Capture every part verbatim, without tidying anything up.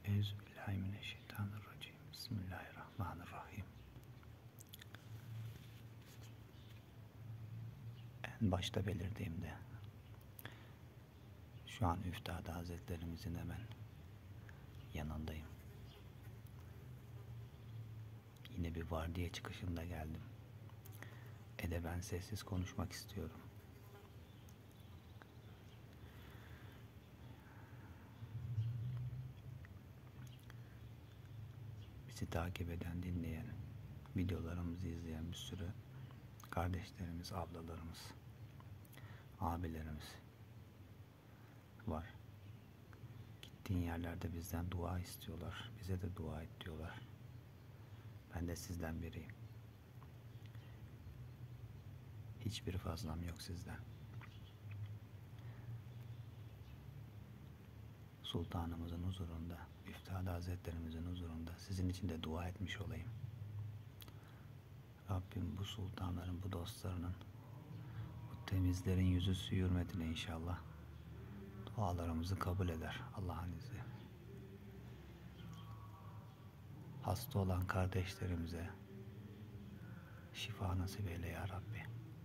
Euzubillahimineşşeytanirracim. Bismillahirrahmanirrahim. En başta belirttiğimde şu an Üftade Hazretlerimizin hemen yanındayım. Yine bir vardiya çıkışında geldim. Edeben sessiz konuşmak istiyorum. Bizi takip eden, dinleyen, videolarımızı izleyen bir sürü kardeşlerimiz, ablalarımız, abilerimiz var. Gittiğin yerlerde bizden dua istiyorlar. Bize de dua et diyorlar. Ben de sizden biriyim. Hiçbir fazlam yok sizden. Sultanımızın huzurunda, Üftade Hazretlerimizin huzurunda sizin için de dua etmiş olayım. Rabbim bu sultanların, bu dostlarının, bu temizlerin yüzü hürmetine inşallah dualarımızı kabul eder Allah'ın izniyle. Hasta olan kardeşlerimize şifa nasip eyle ya Rabbi.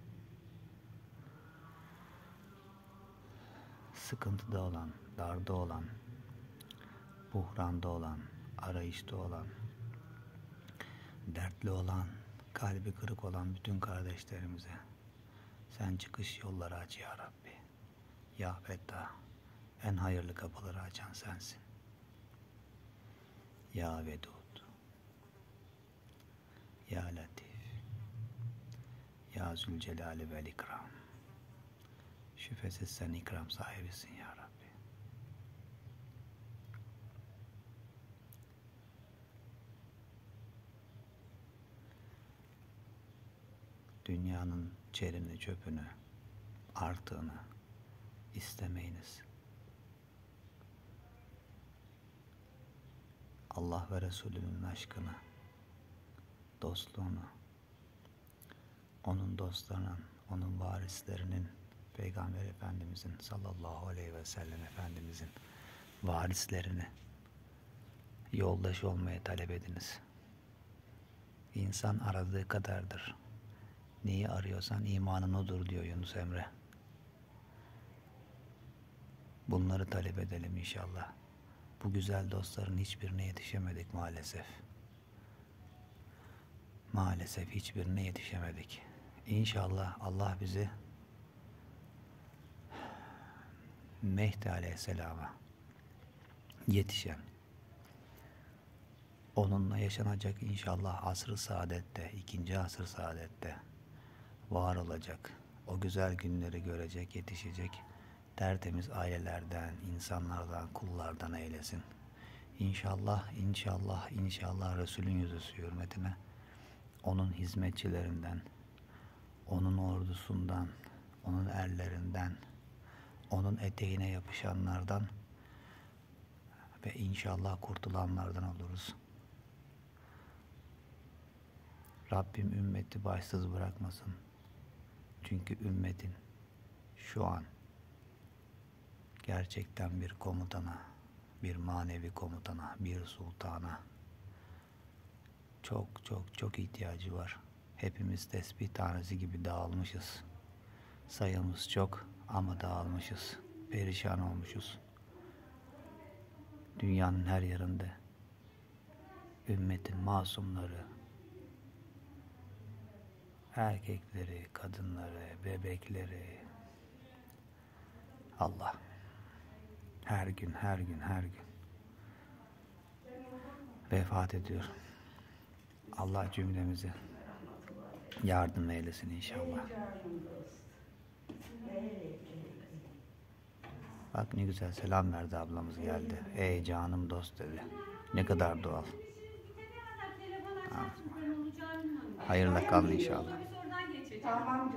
Sıkıntıda olan, darda olan, buhranda olan, arayışta olan, dertli olan, kalbi kırık olan bütün kardeşlerimize sen çıkış yolları aç ya Rabbi. Ya Fettah, en hayırlı kapıları açan sensin. Ya Vedud, Ya Latif, Ya Zülcelali vel İkram. Şüphesiz sen ikram sahibisin ya Rabbi. Dünyanın çerini, çöpünü, artığını istemeyiniz. Allah ve Resulünün aşkını, dostluğunu, onun dostlarının, onun varislerinin, Peygamber Efendimizin sallallahu aleyhi ve sellem Efendimizin varislerini yoldaş olmaya talep ediniz. İnsan aradığı kadardır. Neyi arıyorsan imanın odur diyor Yunus Emre. Bunları talep edelim inşallah. Bu güzel dostların hiçbirine yetişemedik maalesef. Maalesef hiçbirine yetişemedik. İnşallah Allah bizi Mehdi Aleyhisselam'a yetişen, onunla yaşanacak inşallah asr-ı saadette, ikinci asr-ı saadette var olacak, o güzel günleri görecek, yetişecek tertemiz ailelerden, insanlardan, kullardan eylesin. İnşallah, inşallah, inşallah Resulün yüzüsü hürmetine onun hizmetçilerinden, onun ordusundan, onun erlerinden, onun eteğine yapışanlardan ve inşallah kurtulanlardan oluruz. Rabbim ümmeti başsız bırakmasın. Çünkü ümmetin şu an gerçekten bir komutana, bir manevi komutana, bir sultana çok çok çok ihtiyacı var. Hepimiz tesbih tanesi gibi dağılmışız. Sayımız çok ama dağılmışız. Perişan olmuşuz. Dünyanın her yerinde ümmetin masumları, erkekleri, kadınları, bebekleri, Allah her gün, her gün, her gün vefat ediyor. Allah cümlemizi yardım eylesin inşallah. Bak ne güzel selam verdi ablamız geldi. Ey canım dost dedi. Ne kadar doğal. Hayırlı kal inşallah.